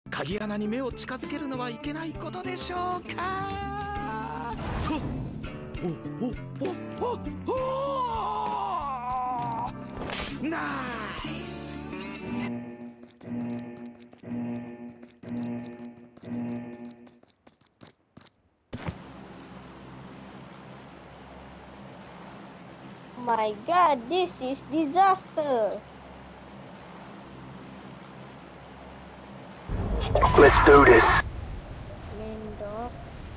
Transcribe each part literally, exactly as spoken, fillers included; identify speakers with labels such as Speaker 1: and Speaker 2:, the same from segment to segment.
Speaker 1: 鍵穴に目を近づけるのはいけないことでしょうか。おおおおおナイス。
Speaker 2: My God, this is disaster.
Speaker 3: Let's do this.
Speaker 2: Lindor.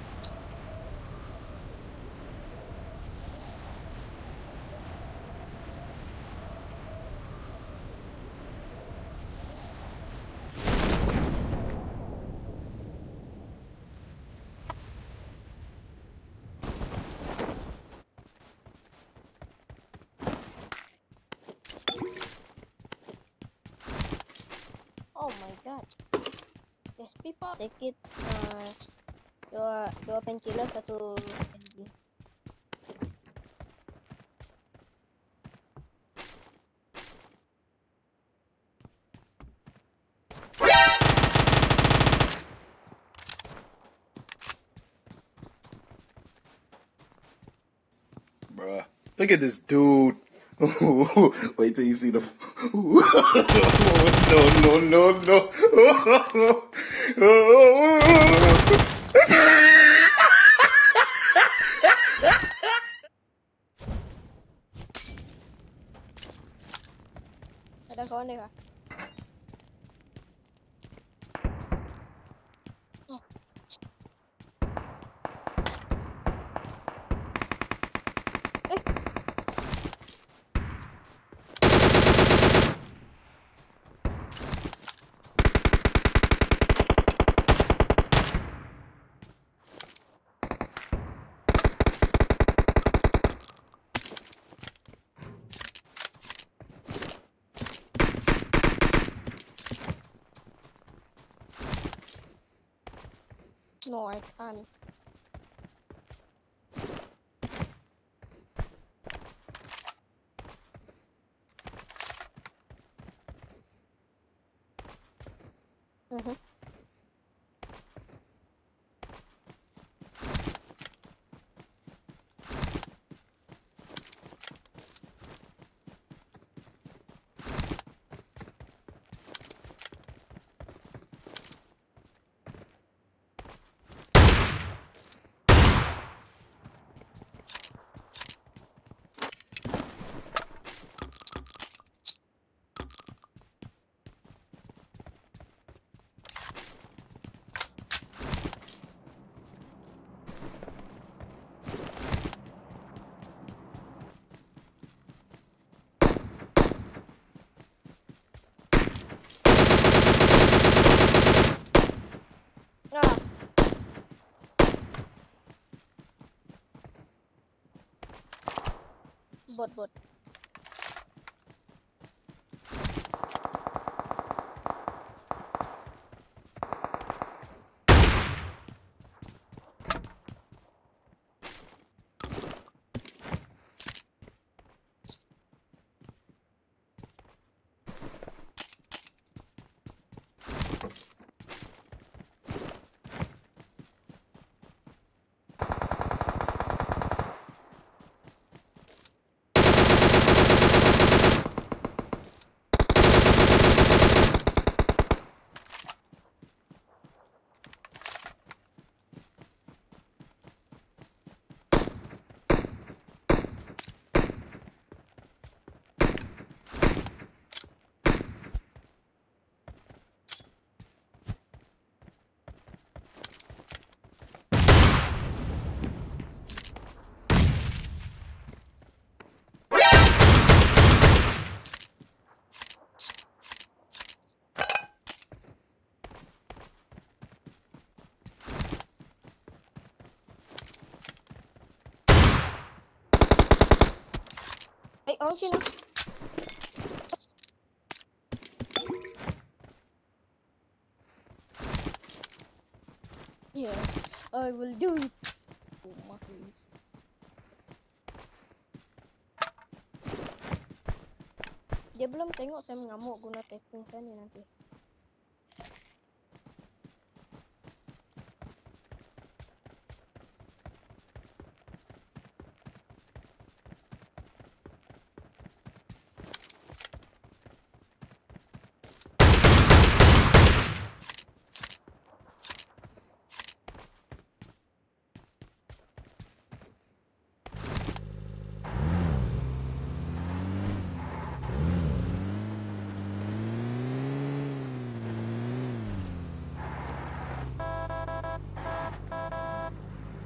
Speaker 2: Oh my God. There's people take it uh, dua dua painkiller satu N G.
Speaker 4: Bruh, look at this dude. Wait till you see the. No, no, no, no.
Speaker 2: Ada kawan dia kah? Oh. Eh. No, I can't. Mm-hmm. Ah. Bot bot. Eh, orang sini. Yes, I will do it. Oh, mati. Dia belum tengok saya mengamuk guna tapping kan ni nanti.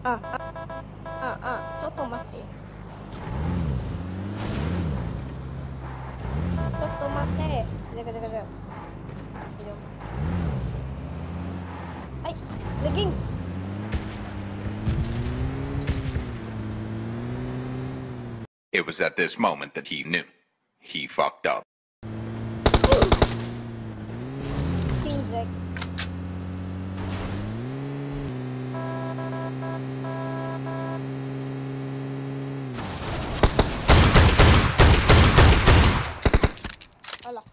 Speaker 2: Ah, ah, ah, ah, soto mate. Soto mate. Kejap, kejap, kejap. Kejap. Ay, lagging.
Speaker 3: It was at this moment that he knew. He fucked up.
Speaker 2: King Zack. Alah.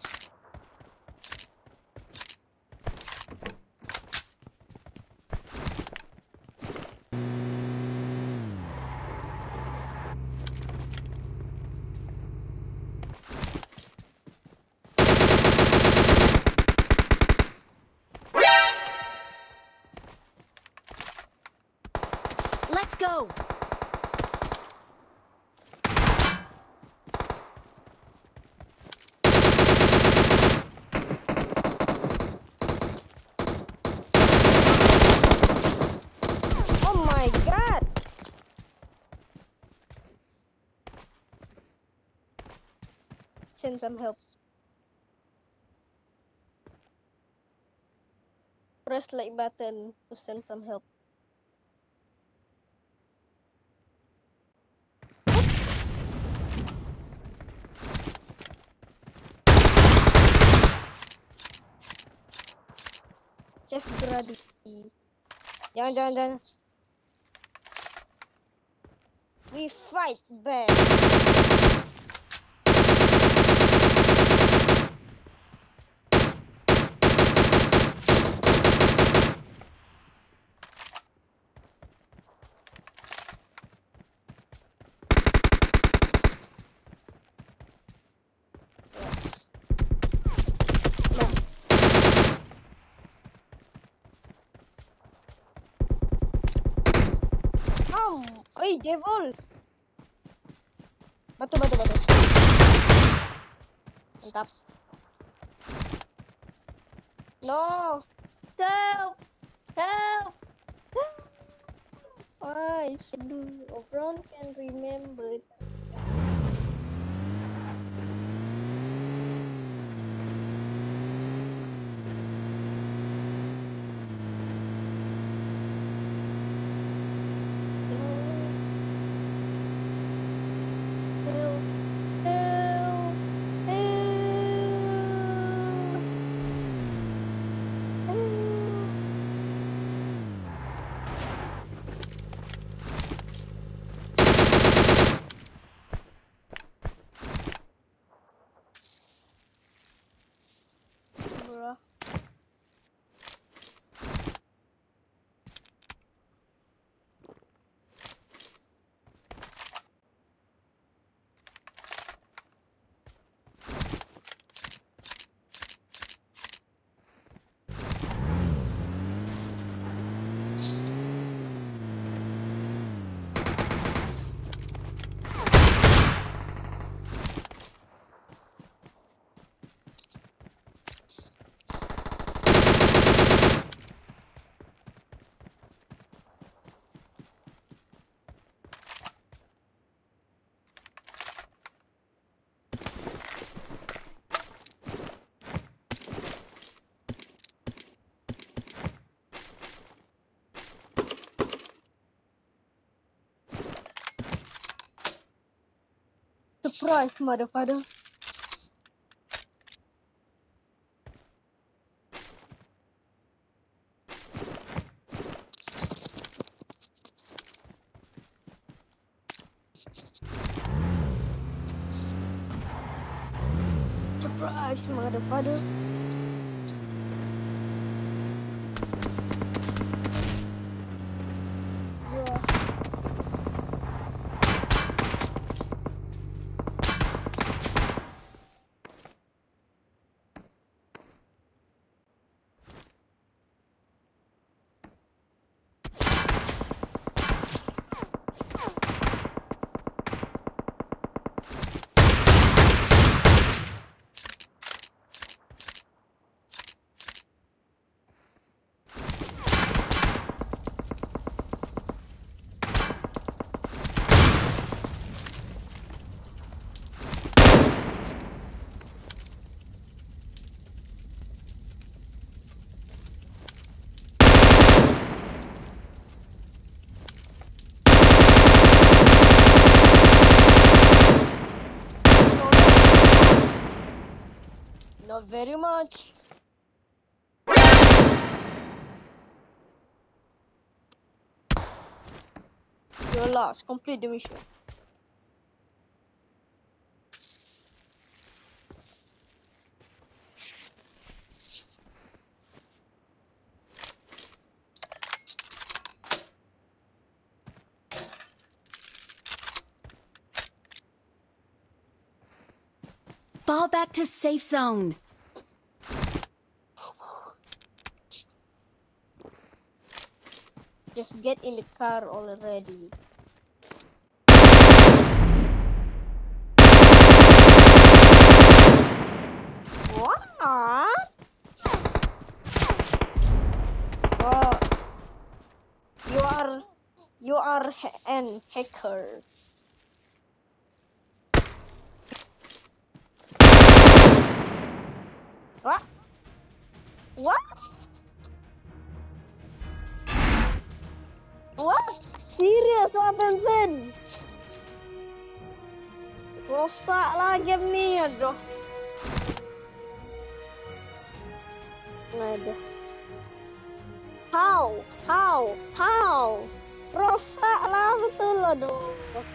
Speaker 5: Let's go!
Speaker 2: Oh my god. Send some help. Press like button to send some help. Chef Brady. Jangan, jangan, jangan. We fight back. Um, oi, devil. Batu, batu, batu. Mantap. No. Help. Help. Why? Do Obron can remember. Help. Help. Help. Help. Bruh. Surprise, motherfucker. Surprise, motherfucker. Bruh. not very much. You're lost. Complete the mission.
Speaker 5: Fall back to safe zone.
Speaker 2: Just get in the car already. What? Oh, you are you are ha- an hacker. What? What? What? Serius lah Tencent? Rosak lah game ni, aduh. Aduh. How? How? How? Rosak lah betul lah aduh.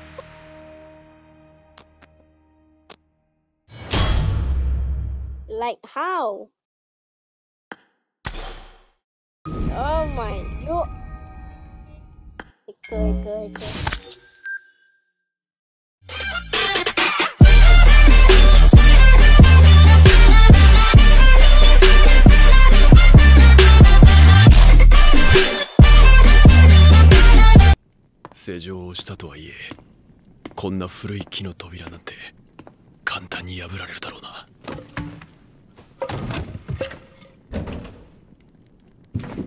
Speaker 2: Like how? Oh my, you. Ika, ika, ika.
Speaker 6: 「施錠をしたとはいえ、こんな古い木の扉なんて簡単に破られるだろうな。